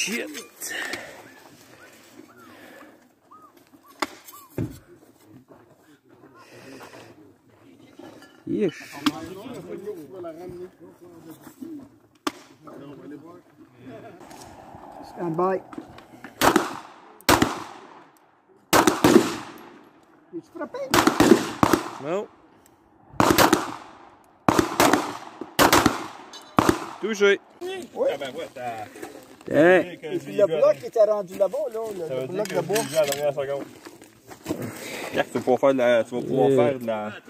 shit! Yesh! Stand by. Es frappé. Non. Touché. Oui. Hey. Et puis le bloc qui était rendu là-bas, là, le bloc de bois. Regarde, tu vas pouvoir faire de la...